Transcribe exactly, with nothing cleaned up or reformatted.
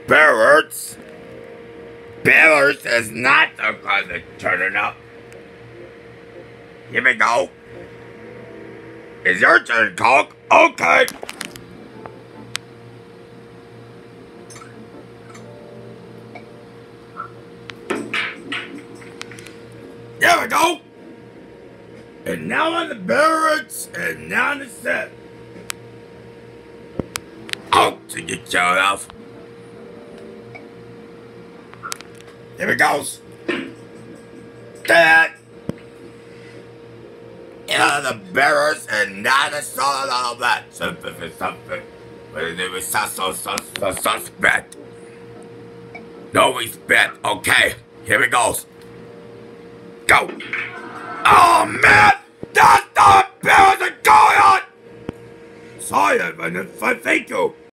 Barrett's. Barrett's is not the one that's turning up. Here we go. It's your turn, Coke. Okay. There we go. And now on the Barrett's, and now on the set. Oh, to get your off. Here it goes. That. Yeah, the Barrett's, and now the solid all that. Something for something. But it was so, so, so, so, suspect. No respect. Okay, here it goes. Go. Oh, man! That's the Barrett's going on! Sorry, I, I, thank you.